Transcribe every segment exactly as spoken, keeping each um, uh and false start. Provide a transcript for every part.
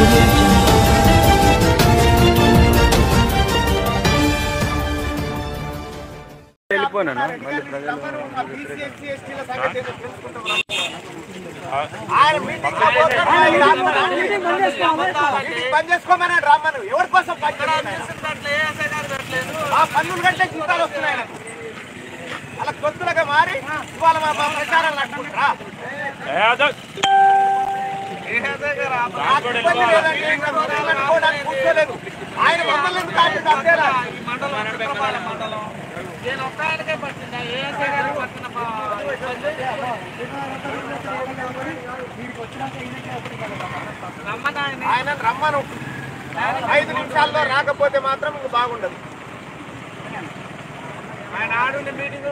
పని చేసుకోమని రమ్మను ఎవరి కోసం పన్నులు కంటే జీతాలు వస్తున్నాయి అలా కొత్తలుగా మారి ఇవాళ మా ప్రచారాలు నడుపుకుంటారా కూర్చోలేదు ఆయన మమ్మల్ని ఎందుకు అంతేలా నేను ఒక్కడికే పడుతుందా ఏఎస్ఐ గారు పడుతున్న ఆయన రమ్మను ఐదు నిమిషాల్లో రాకపోతే మాత్రం ఇంక బాగుండదు ఆయన ఆడు మీటింగ్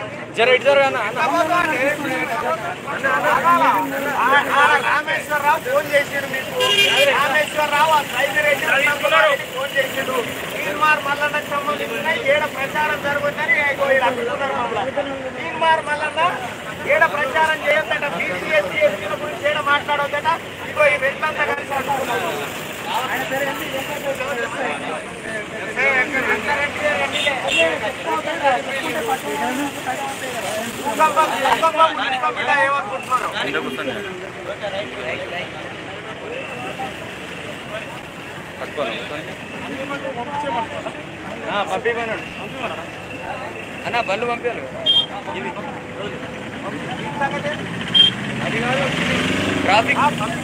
రామేశ్వరరావు ఫోన్ చేసాడు మీకు రామేశ్వరరావు ఫోన్ చేసాడు తీన్మార్ మల్లన్నకు సంబంధించిన ఏడ ప్రచారం జరుగుతుందని తీన్మార్ మల్లన్న ఏడ ప్రచారం చేయొద్దట బీసీ ఎస్సీ ఎస్టీల గురించి ఏడ మాట్లాడొద్దట ఇగో ఈ వ్యక్తంతా కలిసి అనుకున్నారు అన్న బళ్ళు పంపించాలి ఇది ట్రాఫిక్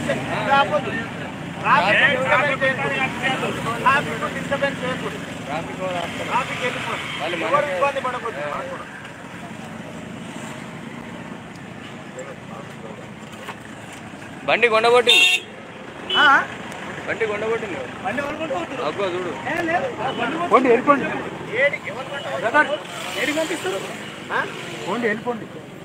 బండి కొండగొట్టి బండి కొండగొట్టింది అగ్గో చూడు పోండి వెళ్ళిపోండి ఏడికి పంపిస్తారు పోండి వెళ్ళిపోండి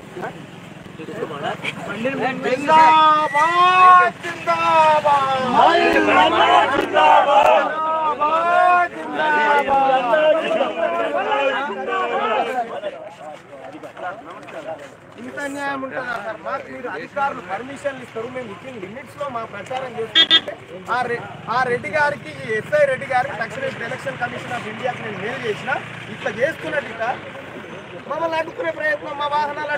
ఇంత న్యాయం ఉంటుందా సార్ మాకు మీరు అధికారులు పర్మిషన్లు ఇస్తారు మేము వితిన్ లిమిట్స్ లో మా ప్రచారం చేస్తుంటే ఆ రెడ్డి గారికి ఎస్ఐ రెడ్డి గారికి తక్షణ ఎలక్షన్ కమిషన్ ఆఫ్ ఇండియాకి నేను మెయిల్ చేసిన ఇట్లా చేస్తున్నట్టు ఇట్లా మమ్మల్ని అడ్డుకునే ప్రయత్నం మా వాహనాలు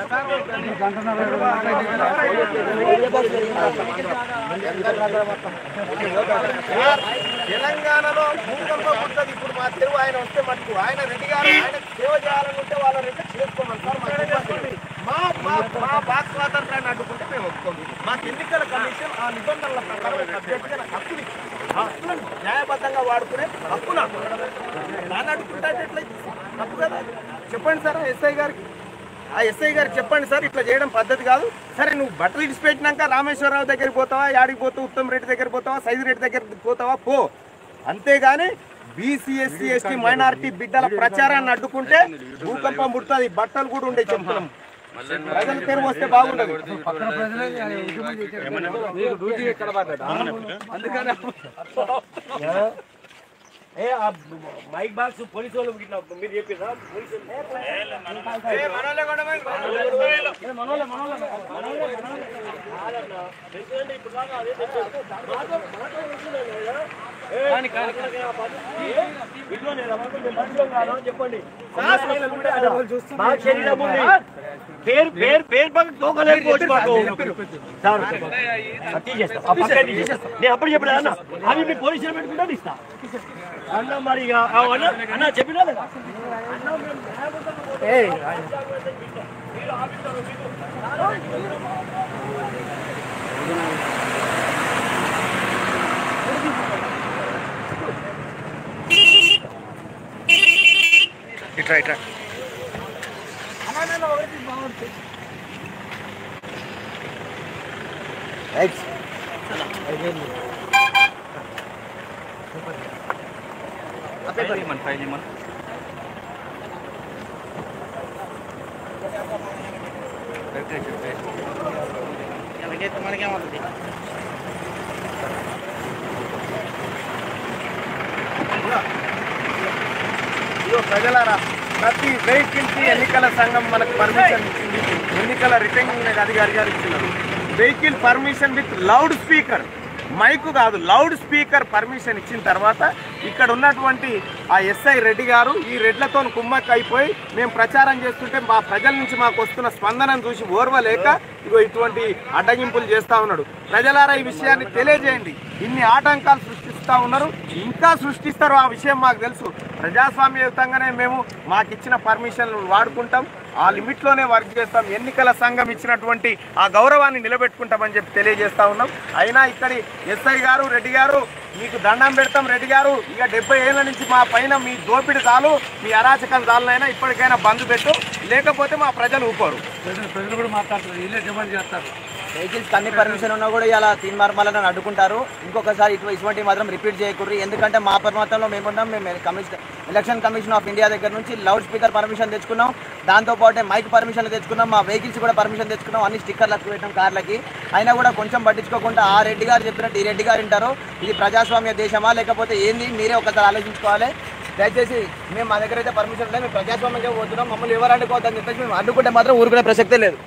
తెలంగాణలో భూకంపం ఉంటుంది ఇప్పుడు మా తెలుగు ఆయన వస్తే మటుకు ఆయన రెడ్డి గారు ఆయన సేవ చేయాలనుకుంటే వాళ్ళ రెడ్డి చేసుకోమని సార్ మా మా మా వాక్ స్వాతంత్రాన్ని అడ్డుకుంటే మేము ఒప్పుకోము మాకు ఎన్నికల కమిషన్ ఆ నిబంధనల ప్రకారం సబ్జెక్టుగా నాకు హక్కులు ఆ హక్కులను న్యాయబద్ధంగా వాడుకునే హక్కు నాకు దాన్ని అడ్డుకుంటే ఎట్లా తప్పు కదా చెప్పండి సార్ ఎస్ఐ గారికి ఆ ఎస్ఐ గారికి చెప్పండి సార్ ఇట్లా చేయడం పద్ధతి కాదు సరే నువ్వు బట్టలు ఇడిచిపెట్టినాక రామేశ్వరరావు దగ్గరికి పోతావా యాడికి పోతావు ఉత్తమ్ రెడ్డి దగ్గర పోతావా సైజు రెడ్డి దగ్గరికి పోతావా పో అంతేగాని బీసీ ఎస్సీ ఎస్టీ మైనారిటీ బిడ్డల ప్రచారాన్ని అడ్డుకుంటే భూకంపం పుడుతుంది బట్టలు కూడా ఉండే చెంపడం ప్రజల పేరు వస్తే బాగుండదు మైక్ బాక్స్ పోలీసు వాళ్ళు మీరు చెప్పారా చెప్పండి మా శరీరం ఉంది పేరు పేరు పేరు పక్కన తోకలేకపోవచ్చు మాకు నేను అప్పుడు చెప్పిన అన్న అవి మీ పోలీసులు పెట్టుకుంటా ఇస్తా అన్న మరి అన్న చెప్పినా ఇట్రా ఇట్రా మన ఫైల్ మన మనకేమవుతుంది ఇదో ప్రజలారా ప్రతి వెహికల్ కి ఎన్నికల సంఘం మనకు పర్మిషన్ ఇచ్చింది ఎన్నికల రిటర్నింగ్ అధికారి గారు ఇచ్చినారు vehicle permission with loud speaker mic కాదు లౌడ్ స్పీకర్ పర్మిషన్ ఇచ్చిన తర్వాత ఇక్కడ ఉన్నటువంటి ఆ ఎస్ఐ రెడ్డి గారు ఈ రెడ్లతో కుమ్మక్క అయిపోయి మేము ప్రచారం చేస్తుంటే మా ప్రజల నుంచి మాకు వస్తున్న స్పందనను చూసి ఓర్వలేక ఇగో ఇటువంటి అడ్డగింపులు చేస్తూ ఉన్నాడు. ప్రజలారా ఈ విషయాన్ని తెలియజేయండి. ఇన్ని ఆటంకాలు సృష్టిస్తూ ఉన్నారు, ఇంకా సృష్టిస్తారు, ఆ విషయం మాకు తెలుసు. ప్రజాస్వామ్యయుతంగానే మేము మాకు ఇచ్చిన పర్మిషన్లు వాడుకుంటాం, ఆ లిమిట్లోనే వర్క్ చేస్తాం, ఎన్నికల సంఘం ఇచ్చినటువంటి ఆ గౌరవాన్ని నిలబెట్టుకుంటామని చెప్పి తెలియజేస్తా ఉన్నాం. అయినా ఇక్కడి ఎస్ఐ గారు రెడ్డి గారు మీకు దండం పెడతాం. రెడ్డి గారు ఇక డెబ్బై ఏళ్ళ నుంచి మా పైన మీ దోపిడి చాలు, మీ అరాచకం చాలునైనా ఇప్పటికైనా బంద్ పెట్టు, లేకపోతే మా ప్రజలు ఊపారు. ప్రజలు కూడా మాట్లాడుతున్నారు, వీళ్ళే డిమాండ్ చేస్తారు. వెహికల్స్ అన్ని పర్మిషన్ ఉన్నా కూడా ఇలా తీన్ మార్మాలను అడ్డుకుంటారు. ఇంకొకసారి ఇటు ఇటువంటి మాత్రం రిపీట్ చేయకూడదు. ఎందుకంటే మా పర్మతంలో మేమున్నాం. మేము commission election commission of India దగ్గర నుంచి లౌడ్ స్పీకర్ పర్మిషన్ తెచ్చుకున్నాం, దాంతోపాటు మైక్ పర్మిషన్లు తెచ్చుకున్నాం, మా వెహికల్స్ కూడా పర్మిషన్ తెచ్చుకున్నాం, అన్ని స్టిక్కర్లు పెట్టాం కార్లకి. అయినా కూడా కొంచెం పట్టించుకోకుండా ఆ రెడ్డి గారు చెప్పినట్టు ఈ రెడ్డి గారు వింటారు. ఇది ప్రజాస్వామ్య దేశమా లేకపోతే ఏంది మీరే ఒకసారి ఆలోచించుకోవాలి. దయచేసి మేము మా దగ్గర అయితే పర్మిషన్ లేదు, మేము ప్రజాస్వామ్యంగా పోతున్నాం, మమ్మల్ని ఎవరు అడ్డుకోవద్దని చెప్పేసి మేము అడ్డుకుంటే మాత్రం ఊరుకునే ప్రసక్తే లేదు.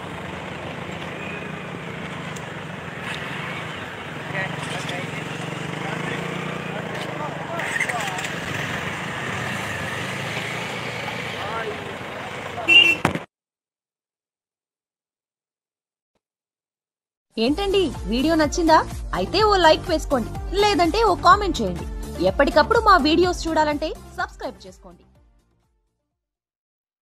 ఏంటండి వీడియో నచ్చిందా? అయితే ఓ లైక్ వేసుకోండి, లేదంటే ఓ కామెంట్ చేయండి. ఎప్పటికప్పుడు మా వీడియోస్ చూడాలంటే సబ్స్క్రైబ్ చేసుకోండి.